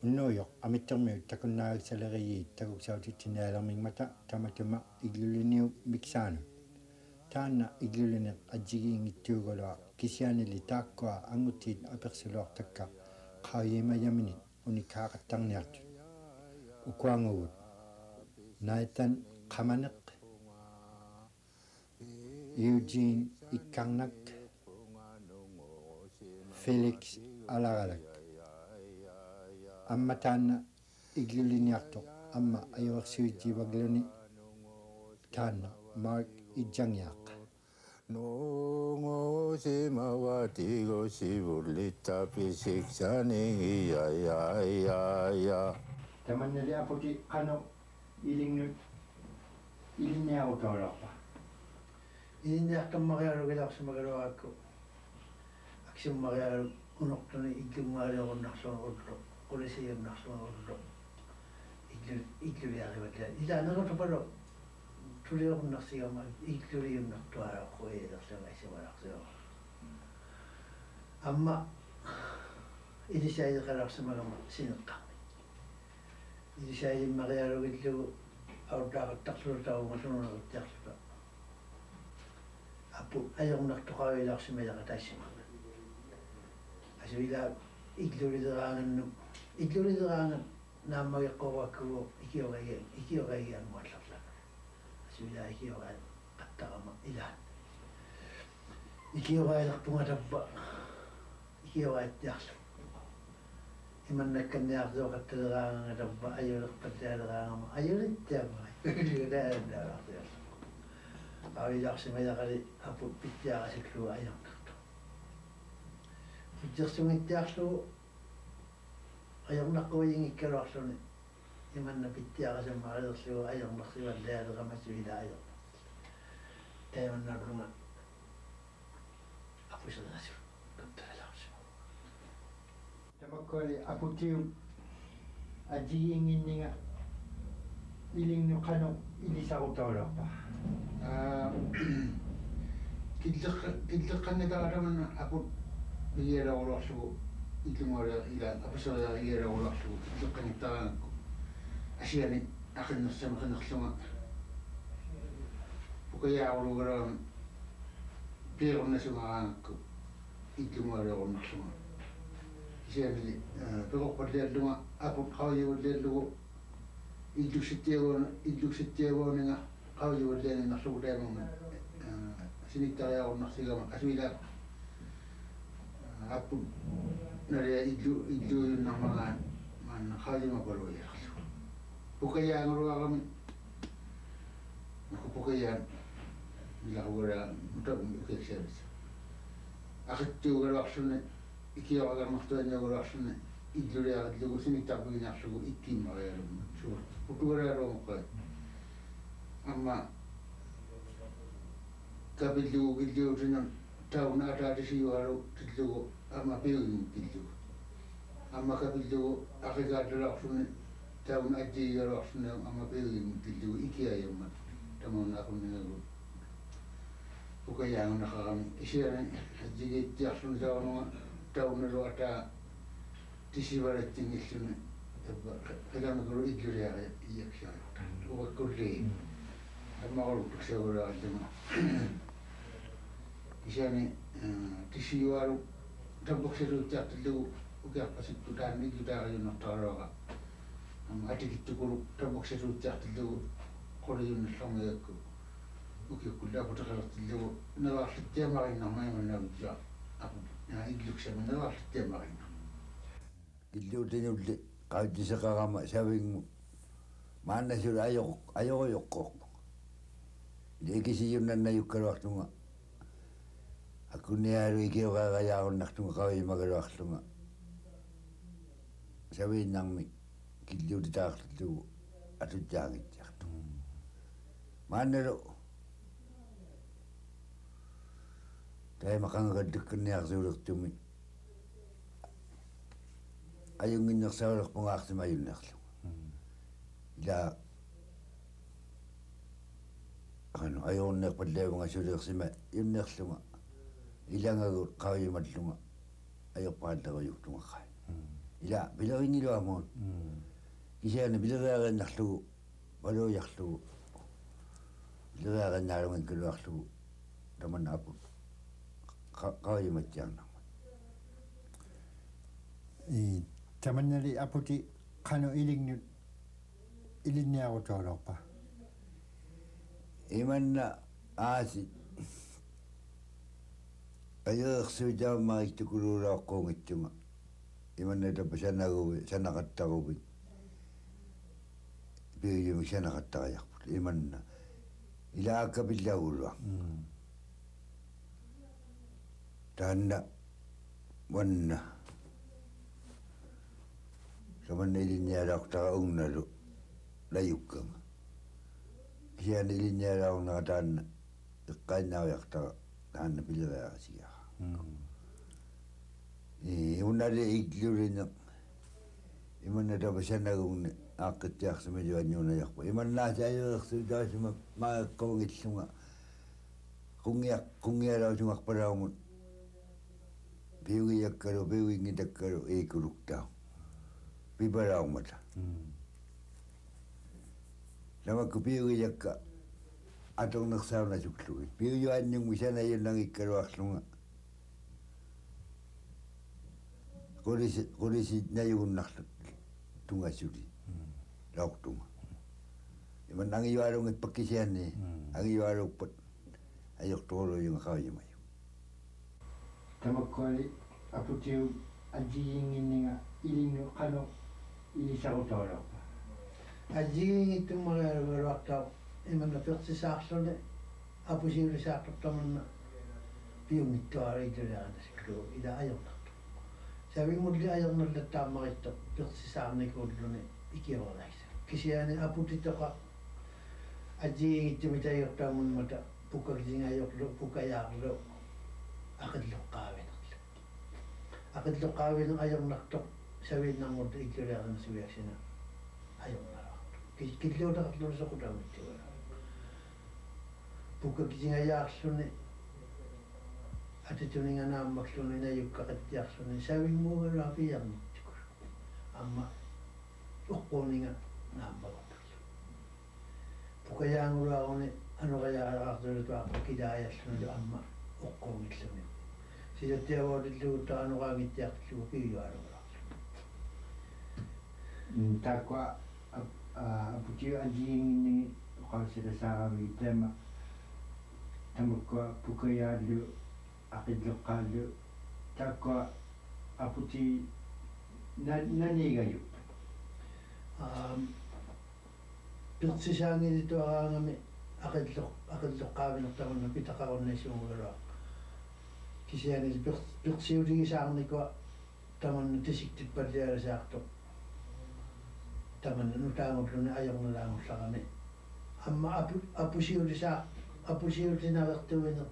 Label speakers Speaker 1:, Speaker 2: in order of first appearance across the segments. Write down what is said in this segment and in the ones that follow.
Speaker 1: Inuk amittermiu takunnaagissaleriyi takuksautit-tinaalermingmata tamatuma igluliniu miksaanu taanna igluliniq ajigiingittuugulua kisianili taakkua angutiit apersiluartakka qaayimayamini unikaaqattarniartut ukuangugut Nathan qamaneq Eugene ikkarnak Felix alagalak amma taanna igluliniartoq amma ajuarsuitiivagluni taanna Mark ijjangiaq
Speaker 2: Nongo simawatigo sivulita pisiksani ya
Speaker 1: tamannali aputi qanu ilingnut iliniarutoororpa
Speaker 3: iliniaqtammariarugilarsimagaruaakku aksiummariaru unortuni ikkungaaliorunnarsumagullu qulisiginnarsumagallu ikluliarivatla ilaanerutupalo tuliorunarsigama ikluliunnartuaaqquiilersumaisimalarsiu amma ilisaiqalarsimagama sineqqarni ilisaimmariarugillugu autaaqattarsulutaumasununeritsiarluta apu ajornartoqavilaarsimajaqa taassima asuila iglulideraangan naammageqqoruakkugu ikiogagianmuallarlana asuila ikiogaa qattarama ilaan ikiogailerpungatappa ikiogaattiarlu imannakkanniartuoqattaleraanganga ajulerpattaaleeraangama ajulittiama ilulaandaartiarlu avilaarsimajaqali apu pittiaqasiklugu ajornartu pittersungittiarlugu ajornaqquijingikkaluarluni imanna pittiaqasammaqilerlugu ajornarsivallialeramasuila ajor taimannarlunga apusernasu kattalalarsimu
Speaker 1: tamakkoli aputiu ajigiinginninga ilingnu qanu ilisarutoororpa
Speaker 3: killeqqannitaqatamanna aput igialaulorlugu illungoria ilaan apuseria igialaulorlugu killeqqannittaqangakku asiani aqinnersamaqinerlunga pukayaaqulugalami piirunnasumaqaangakku illungoariorunnerlunga isianili peqorpalliallunga aput qaujivulliallugu illuksittiaguuninga qaujivullianinnerlugu taimanga sinittariaqornersigama asuila apput nalia illuuyunnarmagaan maanna qaujimapaluiarlu pukayaanguruaqami pukayaan ilaqugara mutakiksialis aqittiugaluarlunni ikioqagarnertuanniaguluarlunni illuliaqallugu sinittarpiginarlugu ikkiimmarialumma suur putugaraluumoqqai amma kapillugu killiutinun tauna ataatisiualu tillugu amma piugimut killugu amma kapillugu aqigaatulaarlunni tauna ajjiigaluarlunni amma piugimut killugu ikiayammat tamuunnaaqunningagu pukayaangunaqaqami isiani ajjigiittiarluni taununga taunalu ataa tisivalattingilluni qilamikulu illuliaqi iyaksialuta uqakkulli ammaqoluttuksiagulaaqalluma isiani tisiualu tampoksiluuttiartillugu ukiarpasittu taanni illutaaqajunnertaqaluaqa amma atikittukulu tampoksiluuttiartillugu quliyunnallormigakku ukiukkullaaputaqalertillugu navaarlittiamarinnarmaimannaavittua apu illuksama navaarlittiamarinnar
Speaker 2: illuutinulli qauttiseqarama savingu maannasula ajorujoqqorpu ikisiyunnannajukkaluarlunga akkunniaalu ikioqaaqajaarunartunga qaujimagaluarlunga saviinnarmi killuutitaarlullugu atutjaangittiartu maannalu taimaqangagattukkanniarsuulertumi ajunginnersaulerpungaartima ajunnerlu ila anu ajornerpallaavunga suleersima yunnerlunga ilangagut qaujimatluga ajorpaalleriujtungaqqai ila bilaringiluamuut kisiani bilarearinarlugu valuujarlugu bilarearinaalungikkeluarlugu tamanna aput qaajimatiarnarma
Speaker 1: tamannali aputi qanu ilingnut ilinniarutoorpa
Speaker 2: imanna aasi ayeersuitaammarittukuluulaaqquungittunga imanna tapasanaguvi sanaqattaruvi piiyumi sanaqattariarput imanna ilaakkapillagullua taanna wanna samanna ilinnialaaqtara ungnalu layukkanga kisiani ilinnialaaqnara taanna iqqainnaariartara taanna pilerearasiara unnali iglulina imanna tapasanagunni aaqqittiarsumiluanniunajarpa imannaasi ayeersuitaasuma maaqqavungillunga qungialausungarpalaumut piugijakkalu piugingitakkalu iikuluktaa pipalaumata lamakku piugijakka atornersaunasuklugi piuyuannyungmi sanayunnangikkaluarlunga qulisi najugunnarlut tungassuli laortunga iman angiyualungippakkisianni angiyualukpat ajortuuluyunga qaajimaju
Speaker 1: tamakkuali aputiu ajiyinginninga ilinnu qanu ilisarutoorpa
Speaker 3: ajigingittumarialugaluartau imanna pertisaarlune apusiulisaartortamanna piungittuariituliaanasiklu ila ajornartu savingulli ajornallattaammaritto pertisaarnikuulluni ikiorlaisa kisiani aputitoqa ajigingittumitaiortaamunmata pukkakisingaajorlu pukkajaarlu aqilluqqaavinu ajornartoq saviinnarmut ikkuliarnasuiaksina ajornarartu killuutaqarlulisoqutamittuga pukkakisingajaarluni atituninganaammaqluni najukkaqattiarluni savimmuugalua piarnittuku amma uqquuninga naammagotarlu pukkajaanguluaruni anuqajaaraqartulutuaqqa kilaajallunalu amma uqquungilluni silattiavuutillugu taanuqaangittiartillugu piuyualugularlu
Speaker 1: taakwa aputiu ajiyinginningi qausilasaaravi tamakkua pukayaallu aqilleqqaallu taakwa aputi nanigaju
Speaker 3: pirtsisaangilituaraangami aqilleqqaavinertamanna pitaqarunnaisuungalua kisiani pirtsiuligisaarnikua tamanna tisiktippallialasaartoq tamanna nutaangulluni ajornalaangullarami amma apusiulitinavertuine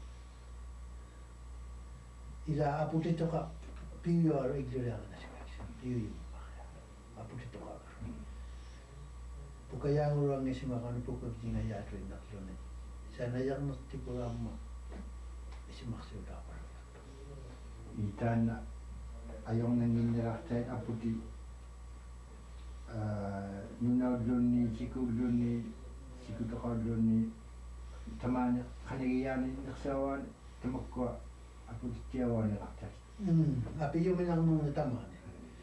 Speaker 3: ila aputitoqa piuyualu igluliarnasuaksi piuyummaria aputitoqa pukajaanguluangisimaqanu pukkakisingajaatuinnarluni sanajarnertipua amma isimarsiutaaqalu
Speaker 1: itaanna ajornanginnilartait aputi nunaullunni sikutoqaullunni tamaani qanigiyaani nersaawaan tamakkua aputittiavuaniqartat
Speaker 3: apiyuminarnurni tamaani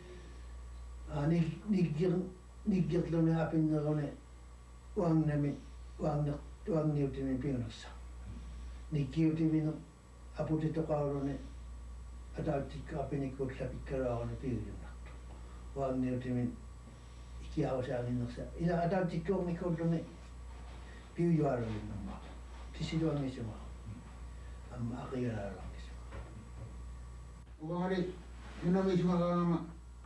Speaker 3: niggirluni apinneruni uangnami uangniutimi piunersa nikkiutiminu aputitoqauluni atautikka apinikkuullapikkaluaruni piuyunnartu uangniutimin ikiausaanginnersa ila atautikkuornikkuulluni piuyualulinnumma tisiluangisuma amma aqiyalaaluangisuma ugamari yunamisumaqaangama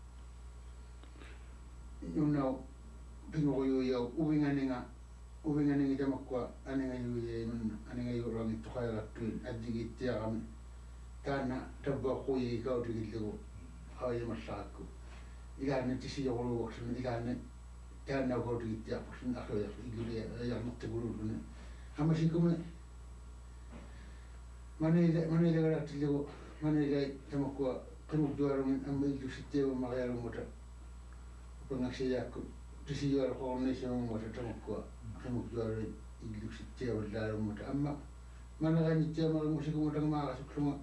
Speaker 3: yunnau pinguquyuyau uvinganingi tamakkua aningayuyeemanna aningayuruangittuqayalattuin ajjigittiaqami taanna tabbaaqquyi kautigillugu qaajimallaqakku ilaanna tisiyoquluuqaksuni ilaanna taanna kautigittiaqpaksuni aqlujarlu igluliajarnertikululluni ammasikumi manilagalattillugu manilai tamakkua qimuktuarungin amma illuksittiavamarialungmuta upangaksiyaakku tisiualuqornissuungmuta tamukkua qimuktuaruin illuksittiavallaalungmuta amma manaqanittiamaringmusikumutangmaaqasukklunga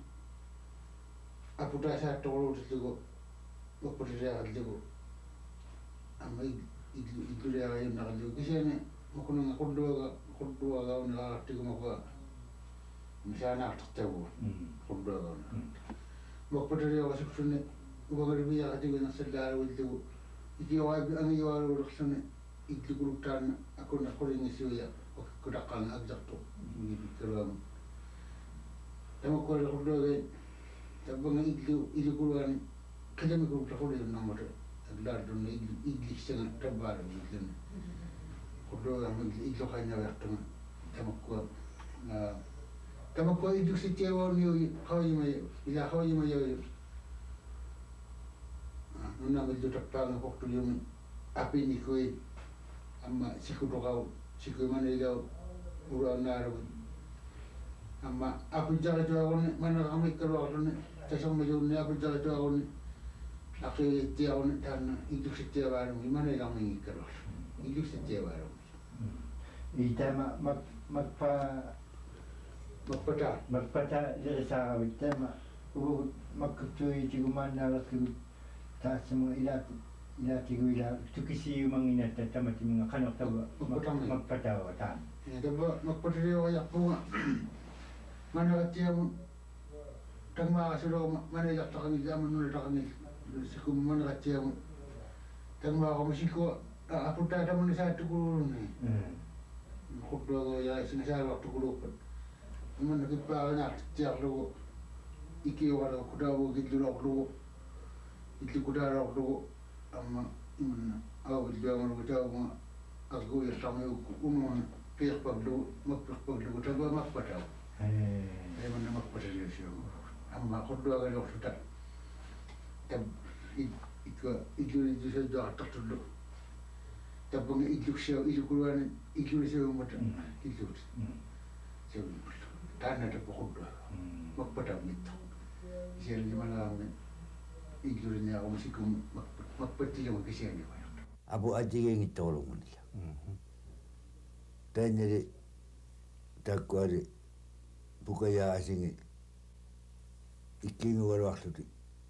Speaker 3: aputaasaattoquluutillugu upputiliaqallugu amma illuliaqayunnaqallugu kisiani mukunanga qulluagaunaqartigumakua misaanaartartagu qulluagauna mupputiliaqasukkluni uvangaliviyaqatiginersalaaluillugu ikiuaapi angiuaaluulerluni illukuluktaanna akuna qulingissuia kutaqqaanga akjartu ikkaluamu tamakkuali qulluagain tabbanga ilukuluani qilamikulutaquliyunnarmuta aklaartunna illissanga tabbaalugu illuni qulluagaama illuqainnaviartunga tamakkua illuksittiavauniui qawajimayu ila qawajimayauyu nunnama illutappaanga portuliumi apinikui amma sikutuqau sikuimanigau uluannaarugu amma apujaqituaqunni manaqamikkaluaqluni tasammajuunni apujaqituaqunni aqiittiaqunni taanna illuksittiavaalungi manailarmingikkaluaqlu illuksittiavaalungi
Speaker 1: itama makpata lirisaaravitama uvugut makkuttuitigumaannaalerkigut taassama ilaatiguila tukisiumanginata tamatiminga qanertava makpataava taan
Speaker 3: tabba makpataliuaqajarpunga manaqattiamun tangmaaqasulooma manailartaqangil amannulataqangil sikum manaqattiamun tangmaaqamusikua aputaatamani saattukululunni qulluaga sinasaaluartukuluuppat imanna kippaaqanaartittiarlugu ikiuqalugu kutaavugu killuloqlugu illukutaaloqlugu amma imanna augilluamalugu taavuga aquuyertarmiukku unuuna piirpaglugu makpirpaglugu tagua makpatau imanna makpataliusiugu amma qulluagaliorluta tab illulissuajaqartartullu tabbanga illukuluani illulisuummata illuut siummullu taanna tappa qulluaga makpataumittu siallimalaami illuliniaqamusikum makpattilunga kisianiuajaqta
Speaker 2: apu ajigengittoqulungunilla tainali takkuali pukayaa asingi ikkiingugaluarluti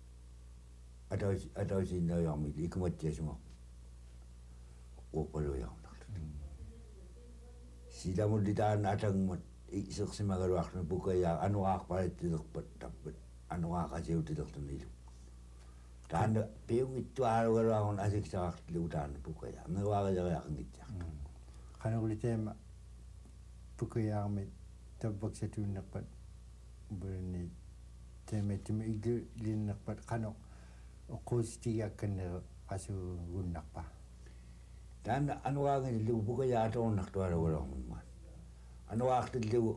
Speaker 2: atausiinnaujaqmili ikumattiasunga uqpaluujaqnarluti silamulli taanna atangmat iseqsimagaluarluni pukayaa anuqaaqpalattilerpat tappat anuqaaqasiutilertunilu taanna piungittuaalugaluangun asiksaqartlugu taanna pukayaa ngewaaqajariaqangittiaq
Speaker 4: qanuqliteema pukayaarmit tabbaksatuunnerpat bulni teemettima illulinnerpat qanu oquustigiakkanneru qasugunnarpa
Speaker 2: taanna anuqaangillugu pukayaa atoornartualugaluarmunmaan anuqaartillugu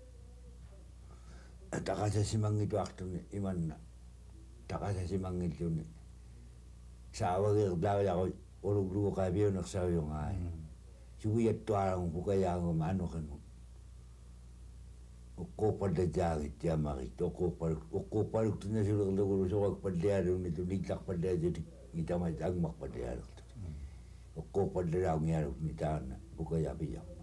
Speaker 2: taqasasimangituartuni imanna taqasasimangilluni saavageerlaajaqu uluglugu qaapiunersaujungaai suguyattuarangu pukayaanguma anuqinu uqquuppallataagittiamarit uqquuppaluktunasulerlugulu soqakpallialunni tunillarpallaatutik ngitamat angmarpallialertut uqquuppallalaungialukni taanna pukayaapiyarpa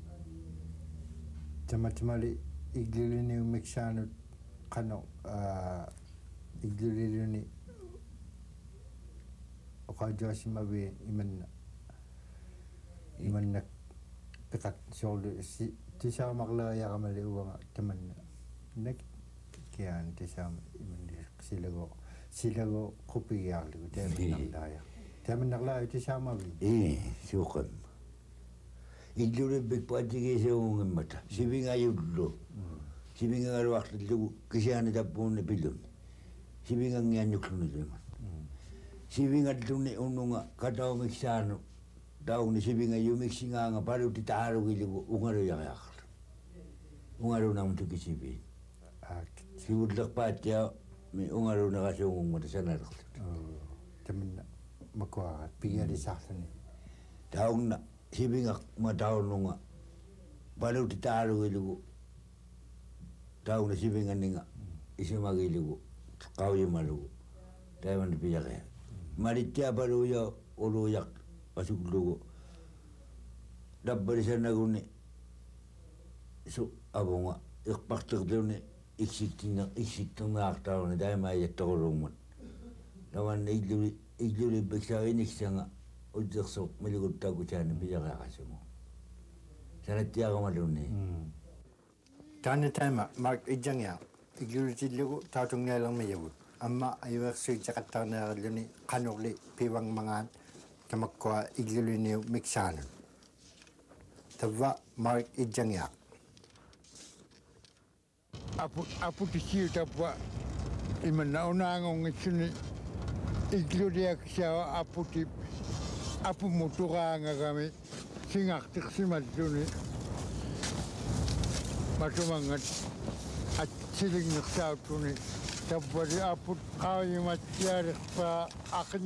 Speaker 4: tamatimali illuliniummiksaanut qanu illuliluni oqajuasimavi imanna piqat soorlu tisaamarleriaqamali uanga tamanna nak kian tisaam imanni silago qupigiarlugu taamannarlaaja tisaamavi
Speaker 2: suuqan illulipik paatigiisuungimmata sivingajullu sivingagaluarlullugu kisiani tappuunni pilunni sivingangiannuklunuluiman sivingallunni unnunga kataumiksaanu tauni sivingayumiksingaanga paluti taalugillugu ungaluyaqaqarlu ungalunamtukisiviin sivullerpaattia mi ungalunaqasuungummata sanalerlut
Speaker 4: tamanna makuarat pigialisarluni
Speaker 2: taunna sivingaq mataununga paluti taalugillugu tauna sivinganninga isimagillugu qauyimalugu taiman piyake maritia baru ya uluyak masuk dulu dapat sana guni so abonga ikpakter dulu iksikting aktar ni dai mai tolong lawan igli beksa ini sanga ujak sok meligut tagu chan piyake kasemu sana tiaga maluni
Speaker 4: Tanya tema mak ijang ya igli tilu tatung nelang mayabut amma aywer sui Jakarta na luni kanuli piwang mangan kamakwa igli ni mixan tawa mark ijang ya
Speaker 5: apu tisi tawa iman nauna ngong sini igli dia ksia apu mutura ngagami singak tiksimat duni matumangat at siling naksaw tuni tapos apot kawin matyari pa akin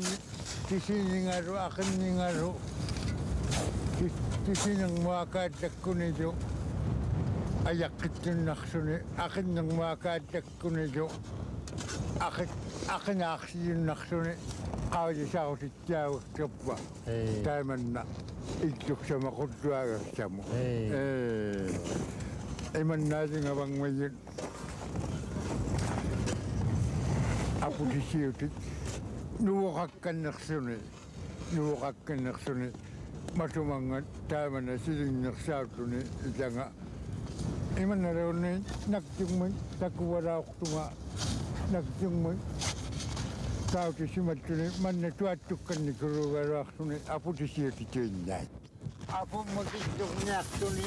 Speaker 5: tisingaro tisinang makadyak ko nito ayakit yung naksuni akin nang makadyak ko nito akin aksi yung naksuni kawin sa ako sityawag kapwa taman na itlog sa makutwaga sa mo iman natin nga bang mayin apo di siyutit nuwakak ka naksuni matumangan tama na siling naksato ni ita nga iman na raw na nagtingman takuwara ko tunga nagtingman tao ti simat ni man na tuatukan ni kurugara ko ni apo di siyutit yun yan apo magiging nakto ni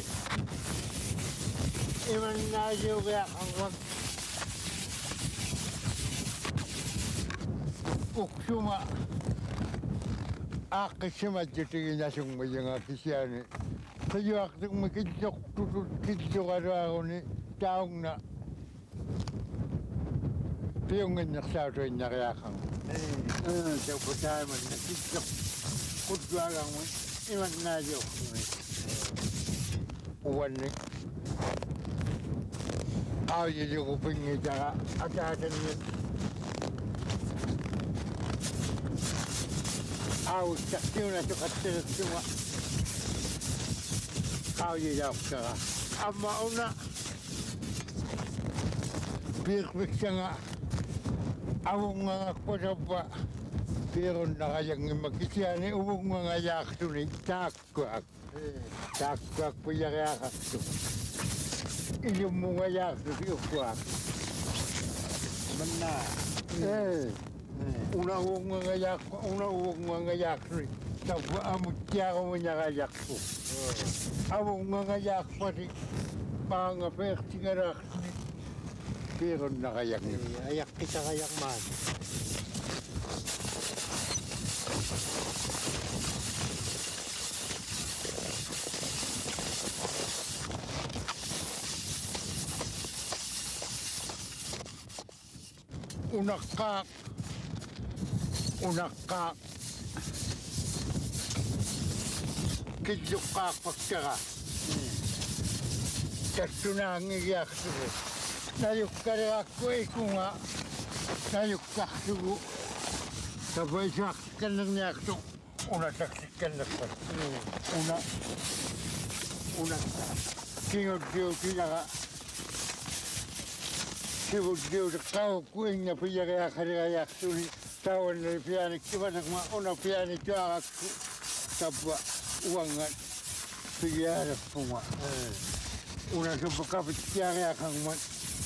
Speaker 5: iman na juga ang wag uksuma akisimat jitigin na siyang mayang akisyan kayo akitong makidjok tutut kidjok ako ni taong na tiyong naksato yung nakayakang sa putaman na kidjok kudwagang mo iman na jok uwan ni jadi kuping ni cara ada ni. Cakap nak cakap semua. Jadi jawab cara. Amma una bir sanga awong nga ko pero nakayang makisiani ubong nga yak tuni takak puyaka yung mga yak yung kuwak. Mana? Una mga yak rin. Tapos amutya ko mga yak ko. Among mga yak pati mga pertingarak ni. Pero nakayak ni.
Speaker 4: Ayak kita kayak man.
Speaker 5: Unakak kidjukak pagkaka kastunang iyak sugo nayukkari ako ikunga nayukkak sugo sabay saksikan ng niyakto una saksikan na pa una kingod-kingod kinaka Kibut-kibut kau kuing na piyaka kaya suni tawan na piyanik kibanak una piyanik yung aku tapwa uangan piyarak puma una sabakapit piyaka kang man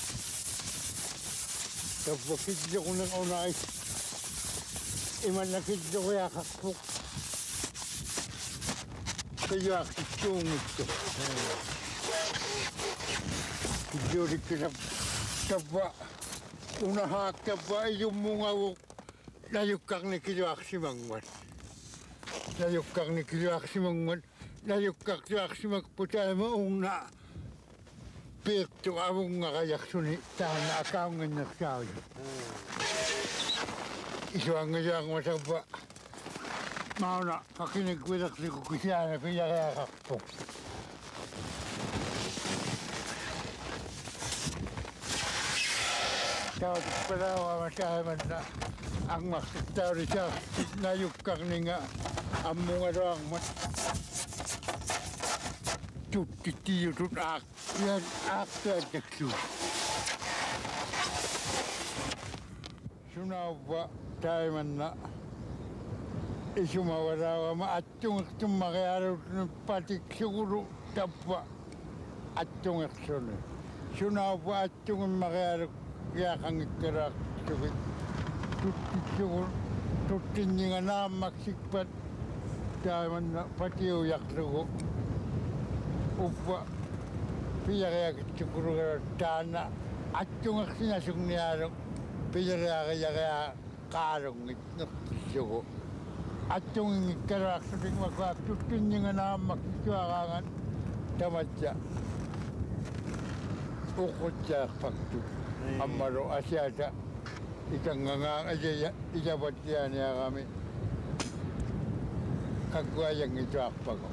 Speaker 5: tapwa kidyo ko ng unay iman na kidyo ko yakakpuk kayo akitungit ko kidyo rin kinap Tapa, una tapa yung mga layukak ni kiluak si Mangman. Layukak ni kiluak si Mangman. Layukak kiluak si Magputa mo una. Pirto awong nga kayak suni. Tahan akaw nga naksaw. Isuang nga yung masaba. Mauna, kakinigwidak si kukusya na pinakayakak po. Tautu perawa taiman na ang maksitaw rin siya nayukang nga amunga doang mat tutitiyo tut yan aktu sunawa taiman na isumawarawa maatung tumakayaro patik siguro tapwa atung aksyon sunawa atung makayaro kaya kang ikerak tukit tutitiyo tutin nga na maksikpat taiman na patiyo yaklugo upa piya kaya siguro dana atung aksyon na sugniyarong piya kaya karong itnok atong ikerak tutin makwa tutin nga na maksikwakangan tamatya ukot siya faktu amaro asyata ikang nga aja ijabat yan ya kami kagwayang ito akpago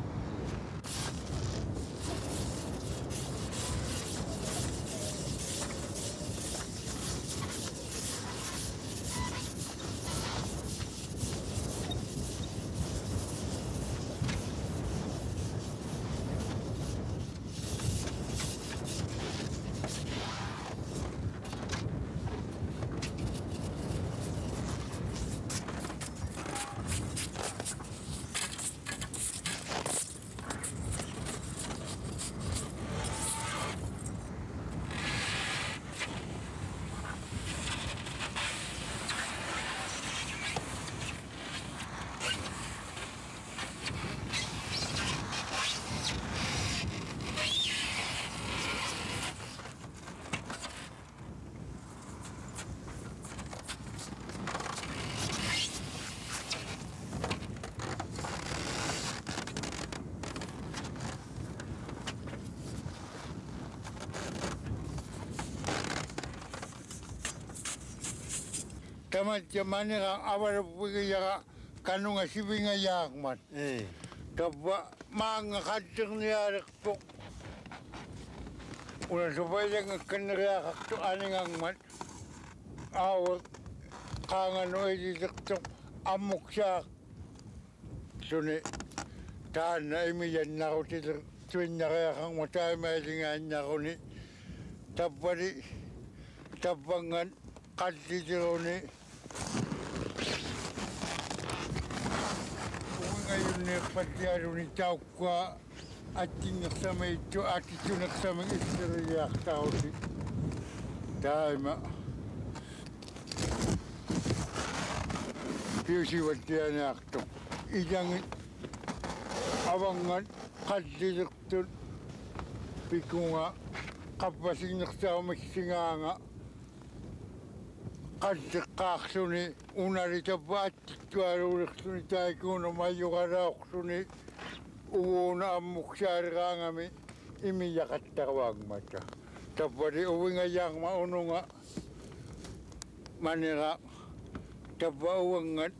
Speaker 5: tamat jamane ka awar pugiya kanunga sibinga yakmat kapwa mga kadjeng niya po una supaya nga kanaya kakto aning angmat awag kangano idikto amok siya suni taan na imiyan na ko titir tuwin na kaya kang matay mailingan na ko ni tapari tapangan kadjitiro ni ngayon ni patyaro ni tao kwa ating naksama ito at ito naksamang isteriyak tao si Taima piyusiwat yan akto ijang awangan kadidikton pikunga kapasing naksama singanga kadikaksuni unarita batituaruriksuni taikuna mayugarauksuni uuna ammuksari kangami imiyakattawagmata tapari uwinga yang maununga manira tapauwangat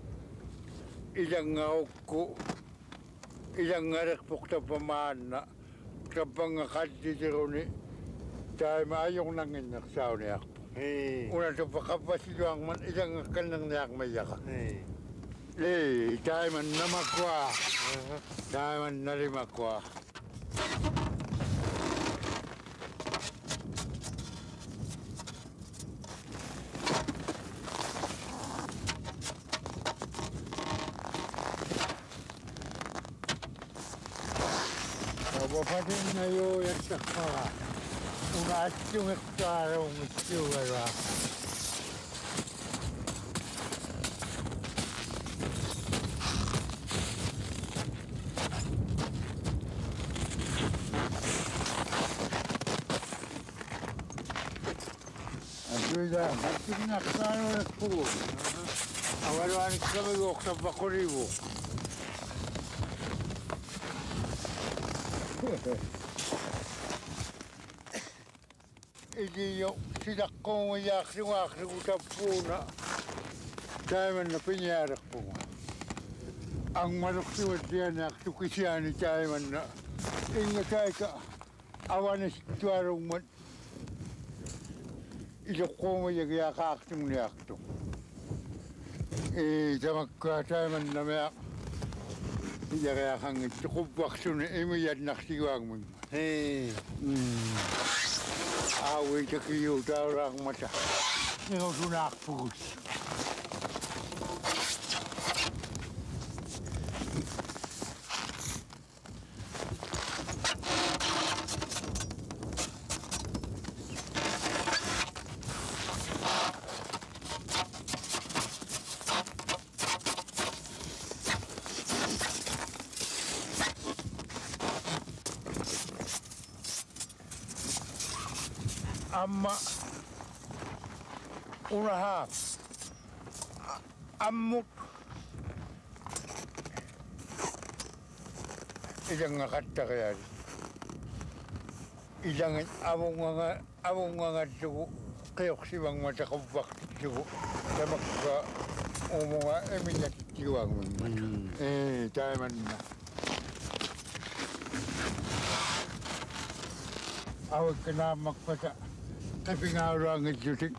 Speaker 5: ilanga ukku ilanga rekpuk tapamana tapanga kadditiruni taima ayong nanginaksauni akpo una to pakapasiluang man isang kanang niyak mayaka le taiman namakwa taiman nalimakwa Bapak na yo yang sakara una asyong ektarong isyugara asyuda asyong ektarong ektarong awalwan kami ko sa bakuribo Idi yo sidak ko yak siwak utapuna taiman na pinyarak po ang maluksiwat diyan ak tukisiani taiman na inga tayo ka awan na situarong man ilokkooma yagiaqaartumniartu tamakkaataaman namea yariaqangit tuqupparsuni imiyannartiguangmun aawi takiuutauraarmata irosunaarpugus amma unaha ammut idanga kattaqayaari idanga avunganga tugu qiyoqsivangma taquvvaqtittugu tamakka umunga emiñattiguangmimmat taimanna awikkanaamakpata qipingaaruangittutik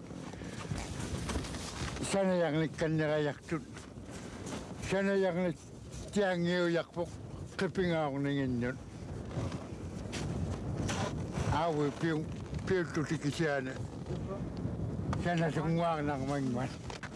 Speaker 5: sanayaqnik kannaqayaqtut sanayaqnik tiangiuyaqpuq qipingaarninginnut awi piuttutikisiaane sanasungwaarnarmangmat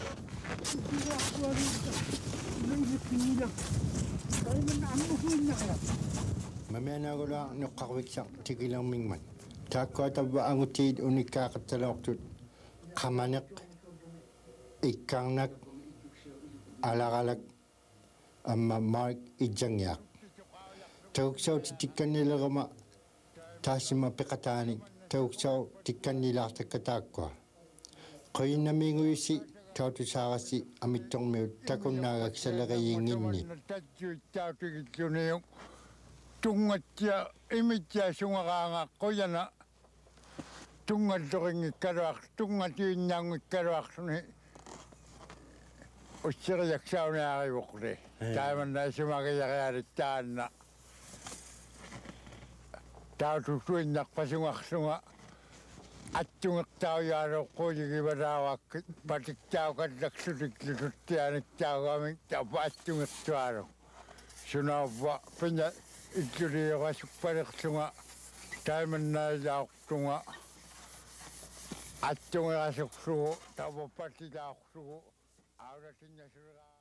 Speaker 4: Mamenagula nuqqarviksaq tikilermingman taakkuatavva angutiit unikkaaqattaloortut qamaneq ikkaarnak alaralak amma mark ijangiaq tauksau tikkannilerama taassima peqataanik tauksau tikkannilaartakkataakkua qoyinnamiiguissi tautusaarassi amittormiut takunnaagaksaleqayiinginni
Speaker 5: tungattia imittia sungaraanga qoyana tungattoringikkaluaq tungatiinnaangikkaluaqsuni usseriaksaunaarivuqli taimannaisumagiyariarit taanna tautusuinnarpasungarsunga attungirtauyaaloqquuligivalaavakkit patiktaukallaksutiklututtianiktaugami tapa attungirtuaalo sunaavva pina ikkuriiqasukpalersunga taimannailaaqtunga attungirasuksugu tapa patilaaqsugu aulatinnasurgaa